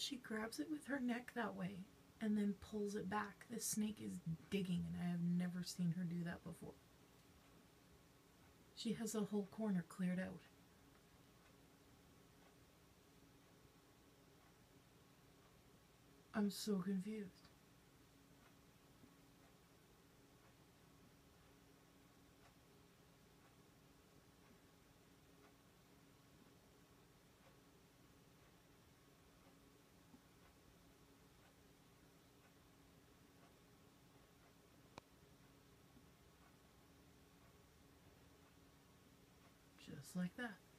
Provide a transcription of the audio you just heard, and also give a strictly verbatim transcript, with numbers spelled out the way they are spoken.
She grabs it with her neck that way and then pulls it back. This snake is digging, and I have never seen her do that before. She has a whole corner cleared out. I'm so confused. Just like that.